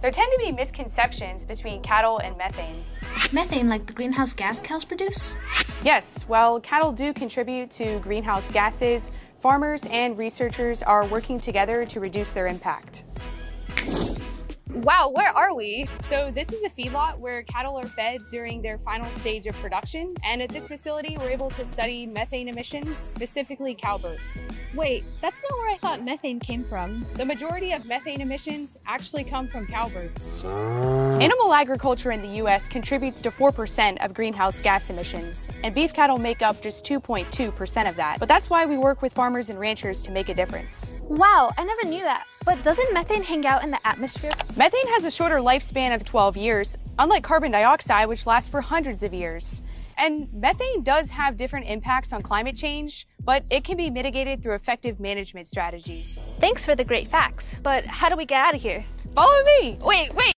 There tend to be misconceptions between cattle and methane. Methane, like the greenhouse gas cows produce? Yes, while cattle do contribute to greenhouse gases, farmers and researchers are working together to reduce their impact. Wow, where are we? So this is a feedlot where cattle are fed during their final stage of production, and at this facility we're able to study methane emissions, specifically cow burps. Wait, that's not where I thought methane came from. The majority of methane emissions actually come from cow burps. Animal agriculture in the U.S. contributes to 4% of greenhouse gas emissions, and beef cattle make up just 2.2% of that. But that's why we work with farmers and ranchers to make a difference. Wow, I never knew that. But doesn't methane hang out in the atmosphere? Methane has a shorter lifespan of 12 years, unlike carbon dioxide, which lasts for hundreds of years. And methane does have different impacts on climate change, but it can be mitigated through effective management strategies. Thanks for the great facts. But how do we get out of here? Follow me! Wait!